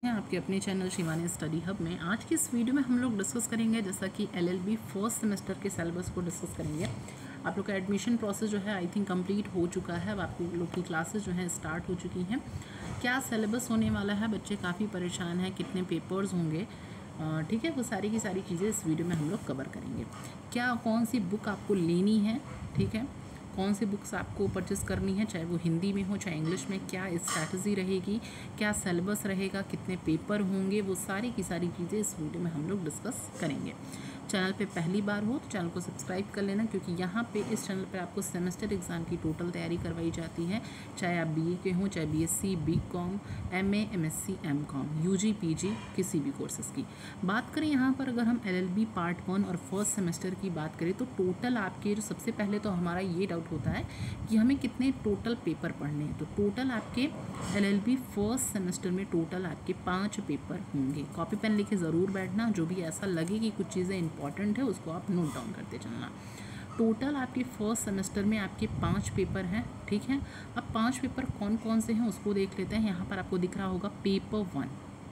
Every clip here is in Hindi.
हैं आपके अपने चैनल शिवानी स्टडी हब में। आज की इस वीडियो में हम लोग डिस्कस करेंगे जैसा कि एलएलबी फर्स्ट सेमेस्टर के सिलेबस को डिस्कस करेंगे। आप लोग का एडमिशन प्रोसेस जो है आई थिंक कंप्लीट हो चुका है। अब आप लोग की क्लासेस जो हैं स्टार्ट हो चुकी हैं। क्या सिलेबस होने वाला है, बच्चे काफ़ी परेशान हैं, कितने पेपर्स होंगे, ठीक है, वो सारी की सारी चीज़ें इस वीडियो में हम लोग कवर करेंगे। क्या कौन सी बुक आपको लेनी है, ठीक है, कौन सी बुक्स आपको परचेस करनी है, चाहे वो हिंदी में हो चाहे इंग्लिश में, क्या स्ट्रैटेजी रहेगी, क्या सिलेबस रहेगा, कितने पेपर होंगे, वो सारी की सारी चीज़ें इस वीडियो में हम लोग डिस्कस करेंगे। चैनल पे पहली बार हो तो चैनल को सब्सक्राइब कर लेना, क्योंकि यहाँ पे इस चैनल पे आपको सेमेस्टर एग्ज़ाम की टोटल तैयारी करवाई जाती है, चाहे आप बीए के हों, चाहे BSc, BCom, MA, MSc, MCom, UG, PG, किसी भी कोर्सेज़ की बात करें। यहाँ पर अगर हम एलएलबी पार्ट 1 और फर्स्ट सेमेस्टर की बात करें तो टोटल आपके जो सबसे पहले तो हमारा ये डाउट होता है कि हमें कितने टोटल पेपर पढ़ने हैं। तो टोटल आपके एलएलबी फर्स्ट सेमेस्टर में टोटल आपके 5 पेपर होंगे। कॉपी पेन लेके ज़रूर बैठना, जो भी ऐसा लगे कि कुछ चीज़ें इंपॉर्टेंट है उसको आप नोट डाउन करते चलना। टोटल आपके फर्स्ट सेमेस्टर में आपके 5 पेपर हैं, ठीक है। अब 5 पेपर कौन कौन से हैं उसको देख लेते हैं। यहाँ पर आपको दिख रहा होगा पेपर 1।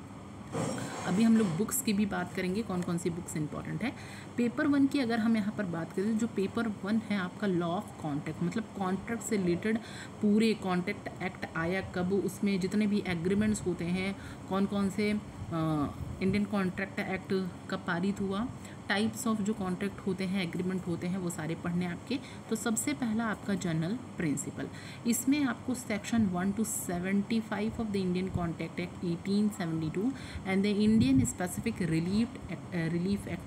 अभी हम लोग बुक्स की भी बात करेंगे, कौन कौन सी बुक्स इंपॉर्टेंट है। पेपर 1 की अगर हम यहाँ पर बात करें, जो पेपर 1 है आपका लॉ ऑफ कॉन्ट्रैक्ट, मतलब कॉन्ट्रैक्ट से रिलेटेड पूरे कॉन्ट्रैक्ट एक्ट आया कब, उसमें जितने भी एग्रीमेंट्स होते हैं, कौन कौन से इंडियन कॉन्ट्रैक्ट एक्ट कब पारित हुआ, टाइप्स ऑफ जो कॉन्ट्रैक्ट होते हैं, एग्रीमेंट होते हैं, वो सारे पढ़ने आपके। तो सबसे पहला आपका जनरल प्रिंसिपल, इसमें आपको section 1 to 75 of the Indian contract act 1872 and the Indian specific relief act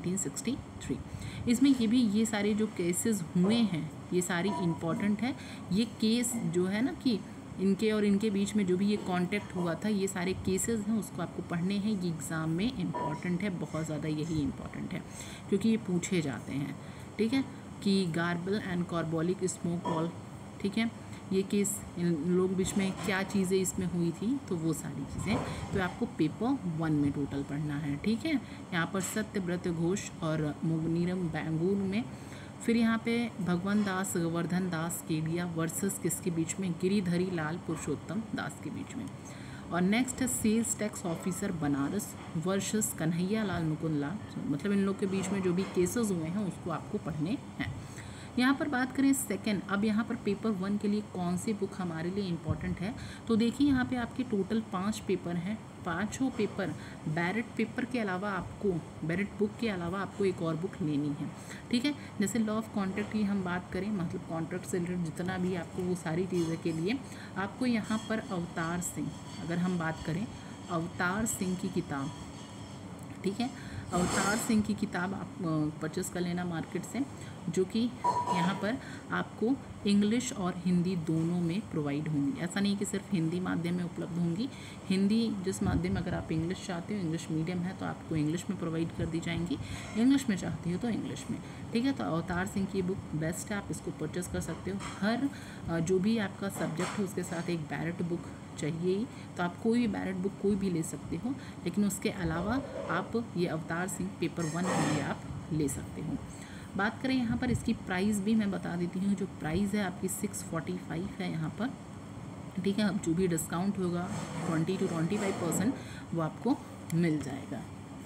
1963, इसमें ये सारे जो केसेस हुए हैं ये सारी इम्पॉर्टेंट है। ये केस जो है ना कि इनके और इनके बीच में जो भी ये कॉन्टैक्ट हुआ था, ये सारे केसेस हैं, उसको आपको पढ़ने हैं। ये एग्ज़ाम में इम्पॉर्टेंट है, बहुत ज़्यादा यही इम्पॉर्टेंट है, क्योंकि ये पूछे जाते हैं, ठीक है, कि garble and carbolic smoke ball, ठीक है, ये केस इन लोग बीच में क्या चीज़ें इसमें हुई थी, तो वो सारी चीज़ें तो आपको पेपर 1 में टोटल पढ़ना है, ठीक है। यहाँ पर सत्यव्रत घोष और मुगनीरम बैंगूर में, फिर यहाँ पे भगवान दास गोवर्धन दास केलिया वर्सेस किसके बीच में, गिरिधरी लाल पुरुषोत्तम दास के बीच में। और नेक्स्ट है sales tax officer Banaras versus Kanhaiya Lal Mukund Lal, मतलब इन लोग के बीच में जो भी केसेस हुए हैं उसको आपको पढ़ने हैं। यहाँ पर बात करें सेकंड, अब यहाँ पर पेपर 1 के लिए कौन सी बुक हमारे लिए इम्पॉर्टेंट है, तो देखिए यहाँ पे आपके टोटल 5 पेपर हैं। पाँचों पेपर बैरेट पेपर के अलावा आपको, बैरेट बुक के अलावा आपको एक और बुक लेनी है, ठीक है। जैसे लॉ ऑफ कॉन्ट्रैक्ट की हम बात करें, मतलब कॉन्ट्रैक्ट से रिलेटेड जितना भी आपको, वो सारी चीज़ें के लिए आपको यहाँ पर अवतार सिंह, अगर हम बात करें अवतार सिंह की किताब, ठीक है, अवतार सिंह की किताब आप परचेस कर लेना मार्केट से, जो कि यहाँ पर आपको इंग्लिश और हिंदी दोनों में प्रोवाइड होंगी। ऐसा नहीं कि सिर्फ हिंदी माध्यम में उपलब्ध होंगी, हिंदी जिस माध्यम में, अगर आप इंग्लिश चाहते हो, इंग्लिश मीडियम है तो आपको इंग्लिश में प्रोवाइड कर दी जाएंगी, इंग्लिश में चाहती हो तो इंग्लिश में, ठीक है। तो अवतार सिंह की बुक बेस्ट है, आप इसको परचेस कर सकते हो। हर जो भी आपका सब्जेक्ट है उसके साथ एक बैरेट बुक चाहिए ही, तो आप कोई भी बैरेट बुक कोई भी ले सकते हो, लेकिन उसके अलावा आप ये अवतार सिंह पेपर 1 के लिए आप ले सकते हो। बात करें यहाँ पर इसकी प्राइस भी मैं बता देती हूँ। जो प्राइस है आपकी 645 है यहाँ पर, ठीक है। अब जो भी डिस्काउंट होगा 20 to 25% वो आपको मिल जाएगा।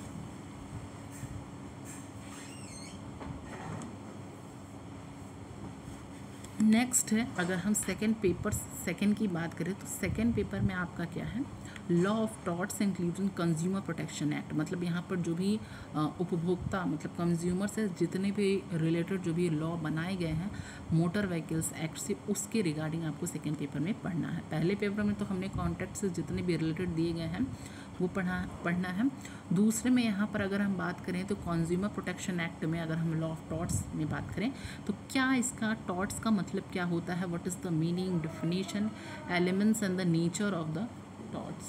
नेक्स्ट है, अगर हम सेकंड की बात करें तो सेकंड पेपर में आपका क्या है, law of torts including consumer protection act, मतलब यहाँ पर जो भी उपभोक्ता, मतलब कंज्यूमर से जितने भी रिलेटेड जो भी लॉ बनाए गए हैं मोटर व्हीकल्स एक्ट से, उसके रिगार्डिंग आपको सेकेंड पेपर में पढ़ना है। पहले पेपर में तो हमने कॉन्ट्रैक्ट से जितने भी रिलेटेड दिए गए हैं वो पढ़ना है। दूसरे में यहाँ पर अगर हम बात करें तो कंज्यूमर प्रोटेक्शन एक्ट में अगर हम लॉ ऑफ टॉर्ट्स में बात करें तो क्या इसका टॉर्ट्स का मतलब क्या होता है, what is the meaning, definition, elements and the nature of the torts.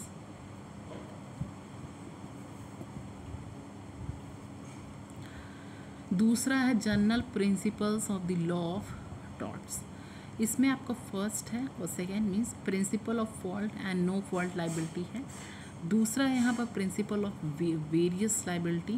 दूसरा है general principles of the law of torts, इसमें आपका फर्स्ट है और second means principle of fault and no fault liability है। दूसरा है यहाँ पर principle of various liability,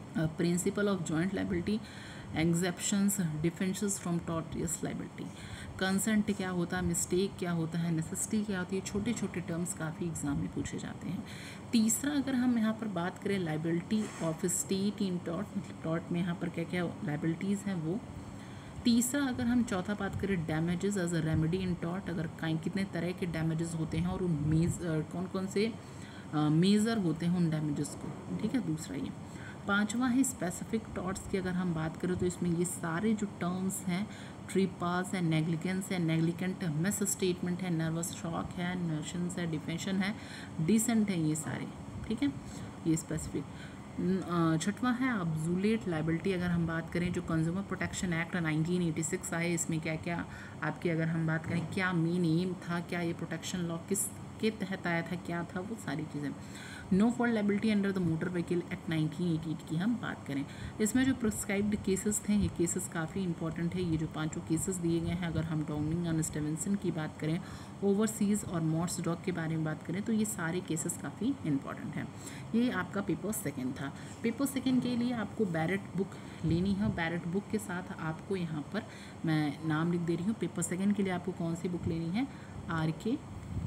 principle of joint liability, exceptions, defences from tortious liability. Consent क्या होता है, मिस्टेक क्या होता है, नेसेसिटी क्या होती है, छोटे छोटे टर्म्स काफ़ी एग्जाम में पूछे जाते हैं। तीसरा अगर हम यहाँ पर बात करें liability of state in tort, मतलब टॉर्ट में यहाँ पर क्या क्या लाइबिलिटीज़ हैं वो। तीसरा अगर हम चौथा बात करें damages as a remedy in tort, अगर कितने तरह के डैमेजेस होते हैं और उन कौन कौन से मेज़र होते हैं उन डैमेजेस को, ठीक है, दूसरा ये। पांचवा है स्पेसिफिक टॉर्ट्स की अगर हम बात करें तो इसमें ये सारे जो टर्म्स हैं, ट्रीपास है, नेग्लिजेंस है, नेग्लिकेंट मिस स्टेटमेंट है, नर्वस शॉक है, नर्शंस है, डिफेंशन है, डिसेंट है, ये सारे, ठीक है, ये स्पेसिफिक। छठवां है अब्सोल्यूट लायबिलिटी अगर हम बात करें, जो कंज्यूमर प्रोटेक्शन एक्ट 1986 आए, इसमें क्या क्या आपकी अगर हम बात करें क्या मेन एम था, क्या ये प्रोटेक्शन लॉ किस के तहत आया था, क्या था, वो सारी चीज़ें। No fault liability under the motor vehicle act 1988 की हम बात करें, इसमें जो प्रिस्क्राइब्ड केसेस थे, ये केसेस काफ़ी इंपॉर्टेंट है। ये जो पांचों केसेस दिए गए हैं, अगर हम डाउनिंग एंड स्टीवेंसन की बात करें, ओवरसीज़ और मॉर्स डॉग के बारे में बात करें, तो ये सारे केसेस काफ़ी इंपॉर्टेंट हैं। ये आपका पेपर सेकेंड था। पेपर सेकेंड के लिए आपको बैरेट बुक लेनी है। बैरेट बुक के साथ आपको यहाँ पर मैं नाम लिख दे रही हूँ। पेपर सेकेंड के लिए आपको कौन सी बुक लेनी है, आर.के.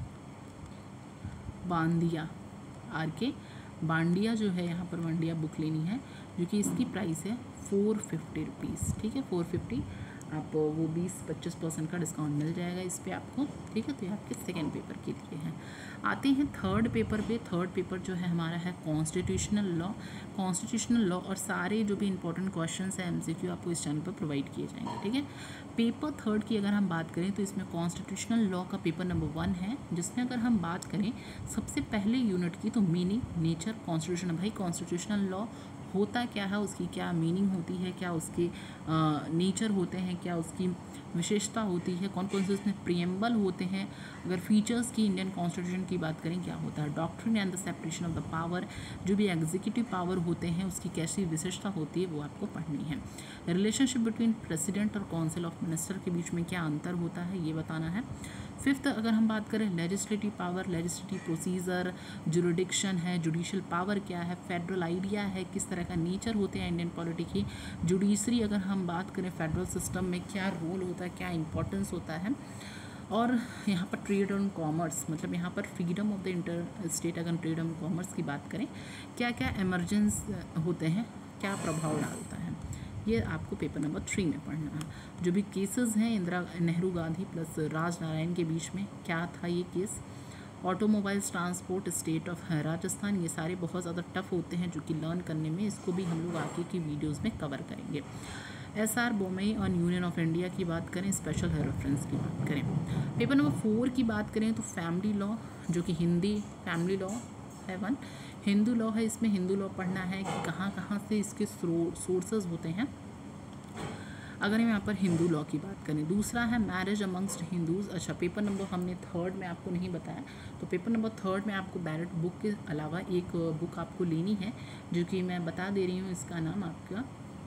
बांडिया जो है यहाँ पर बांडिया बुक लेनी है, जो कि इसकी प्राइस है 450 रुपीज़, ठीक है, 450। आप वो 20-25% का डिस्काउंट मिल जाएगा इस पर आपको, ठीक है। तो ये आपके सेकेंड पेपर के लिए हैं। आते हैं थर्ड पेपर पे। थर्ड पेपर जो है हमारा है कॉन्स्टिट्यूशनल लॉ। कॉन्स्टिट्यूशनल लॉ और सारे जो भी इंपॉर्टेंट क्वेश्चंस हैं MCQ आपको इस चैनल पर प्रोवाइड किए जाएंगे, ठीक है। पेपर थर्ड की अगर हम बात करें तो इसमें कॉन्स्टिट्यूशनल लॉ का पेपर नंबर 1 है, जिसमें अगर हम बात करें सबसे पहले यूनिट की, तो मीनिंग, नेचर, कॉन्स्टिट्यूशन। भाई कॉन्स्टिट्यूशनल लॉ होता क्या है, उसकी क्या मीनिंग होती है, क्या उसके नेचर होते हैं, क्या उसकी विशेषता होती है, कौन कौन से उसमें प्रियम्बल होते हैं, अगर फीचर्स की इंडियन कॉन्स्टिट्यूशन की बात करें क्या होता है, doctrine and the separation of the power, जो भी एग्जीक्यूटिव पावर होते हैं उसकी कैसी विशेषता होती है वो आपको पढ़नी है। रिलेशनशिप बिटवीन प्रेसिडेंट और काउंसिल ऑफ मिनिस्टर के बीच में क्या अंतर होता है ये बताना है। फिफ्थ अगर हम बात करें legislative power, legislative procedure, jurisdiction है, जुडिशियल पावर क्या है, फेडरल आइडिया है, किस तरह का नेचर होते हैं इंडियन पॉलिटी की, जुडिशरी अगर हम बात करें फेडरल सिस्टम में क्या रोल होता है, क्या इंपॉर्टेंस होता है, और यहाँ पर ट्रेड एंड कॉमर्स, मतलब यहाँ पर freedom of the interstate अगर ट्रेड एंड कॉमर्स की बात करें, क्या क्या एमरजेंस होते हैं, क्या प्रभाव डालता है, ये आपको पेपर नंबर 3 में पढ़ना है। जो भी केसेस हैं इंदिरा नेहरू गांधी प्लस राजनारायण के बीच में क्या था ये case, automobiles transport state of Rajasthan, ये सारे बहुत ज़्यादा टफ होते हैं जो कि लर्न करने में, इसको भी हम लोग आगे की वीडियोज़ में कवर करेंगे। SR बोमई और यूनियन ऑफ इंडिया की बात करें, स्पेशल रेफरेंस की बात करें। पेपर नंबर 4 की बात करें तो फैमिली लॉ, जो कि हिंदी फैमिली लॉ है 1, हिंदू लॉ है, इसमें हिंदू लॉ पढ़ना है कि कहाँ कहाँ से इसके सोर्सेज होते हैं, अगर हम यहाँ पर हिंदू लॉ की बात करें। दूसरा है मैरिज अमंगस्ट हिंदूज़। अच्छा, पेपर नंबर हमने थर्ड में आपको नहीं बताया, तो पेपर नंबर थर्ड में आपको बैरेट बुक के अलावा एक बुक आपको लेनी है, जो कि मैं बता दे रही हूँ, इसका नाम आपका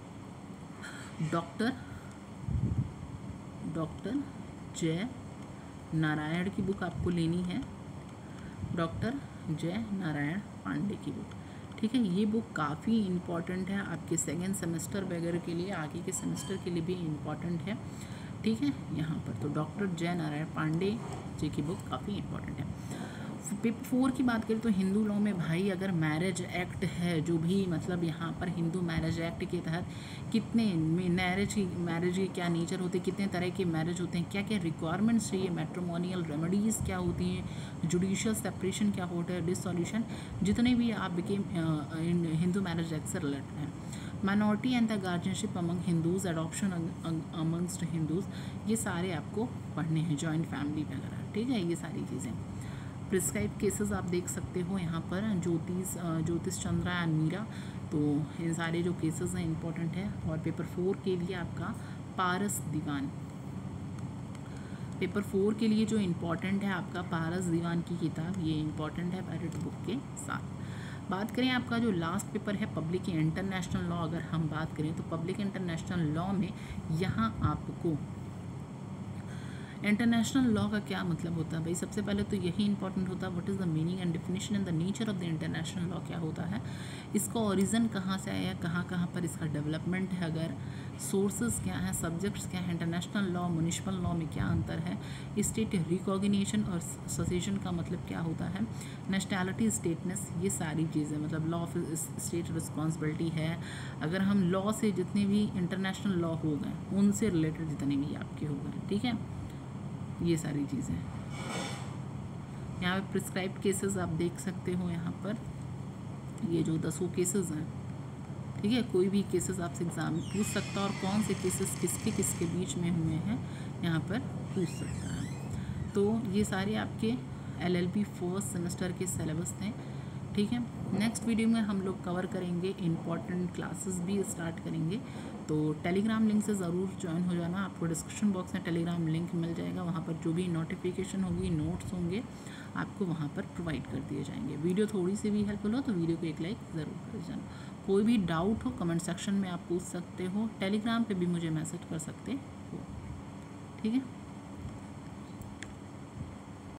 डॉक्टर जय नारायण की बुक आपको लेनी है, डॉक्टर जय नारायण पांडे की बुक, ठीक है। ये बुक काफ़ी इम्पॉर्टेंट है आपके सेकेंड सेमेस्टर वगैरह के लिए, आगे के सेमेस्टर के लिए भी इम्पॉर्टेंट है, ठीक है। यहाँ पर तो डॉक्टर जय नारायण पांडे जी की बुक काफ़ी इम्पॉर्टेंट है। पेपर 4 की बात करें तो हिंदू लॉ में भाई अगर मैरिज एक्ट है, जो भी मतलब यहाँ पर हिंदू मैरिज एक्ट के तहत कितने मैरिज के क्या नेचर होते हैं, कितने तरह के मैरिज होते हैं, क्या क्या रिक्वायरमेंट्स चाहिए, मैट्रिमोनियल रेमेडीज़ क्या होती हैं, जुडिशियल सेपरेशन क्या होता है, डिसॉल्यूशन, जितने भी आपके हिंदू मैरिज एक्ट से रिलेटेड हैं, minority and the guardianship among Hindus, adoption amongst Hindus, ये सारे आपको पढ़ने हैं, जॉइंट फैमिली वगैरह, ठीक है, ये सारी चीज़ें। प्रिस्क्राइब केसेस आप देख सकते हो यहाँ पर, ज्योतिष चंद्रा एंड मीरा, तो इन सारे जो केसेस हैं इंपॉर्टेंट है। और पेपर 4 के लिए आपका पारस दीवान, पेपर 4 के लिए जो इम्पोर्टेंट है आपका पारस दीवान की किताब, ये इम्पॉर्टेंट है बैरेट बुक के साथ। बात करें आपका जो लास्ट पेपर है पब्लिक इंटरनेशनल लॉ, अगर हम बात करें तो पब्लिक इंटरनेशनल लॉ में यहाँ आपको इंटरनेशनल लॉ का क्या मतलब होता है भाई? सबसे पहले तो यही इंपॉर्टेंट होता है, what is the meaning and definition and the nature of the international law क्या होता है, इसका ओरिजिन कहाँ से आया, कहाँ कहाँ पर इसका डेवलपमेंट है, अगर सोर्सेज क्या हैं, सब्जेक्ट्स क्या हैं, इंटरनेशनल लॉ म्युनिसिपल लॉ में क्या अंतर है, स्टेट रिकॉग्निशन और ससेशन का मतलब क्या होता है, नेशनैलिटी स्टेटनेस, ये सारी चीज़ें मतलब लॉ ऑफ स्टेट रिस्पॉन्सिबिलिटी है। अगर हम लॉ से जितने भी इंटरनेशनल लॉ हो गए उनसे रिलेटेड जितने भी आपके हो गए, ठीक है, ये सारी चीज़ें। यहाँ पे प्रिस्क्राइब्ड केसेस आप देख सकते हो, यहाँ पर ये जो 10 केसेस हैं, ठीक है, कोई भी केसेस आपसे एग्जाम में पूछ सकता है और कौन से केसेस किसके किसके बीच में हुए हैं यहाँ पर पूछ सकता है। तो ये सारे आपके LLB फर्स्ट सेमेस्टर के सिलेबस थे, ठीक है। नेक्स्ट वीडियो में हम लोग कवर करेंगे इम्पॉर्टेंट क्लासेस भी स्टार्ट करेंगे, तो टेलीग्राम लिंक से ज़रूर ज्वाइन हो जाना। आपको डिस्क्रिप्शन बॉक्स में टेलीग्राम लिंक मिल जाएगा, वहाँ पर जो भी नोटिफिकेशन होगी, नोट्स होंगे, आपको वहाँ पर प्रोवाइड कर दिए जाएंगे। वीडियो थोड़ी सी भी हेल्पफुल हो तो वीडियो को एक लाइक ज़रूर कर जाना। कोई भी डाउट हो कमेंट सेक्शन में आप पूछ सकते हो, टेलीग्राम पे भी मुझे मैसेज कर सकते हो, ठीक है।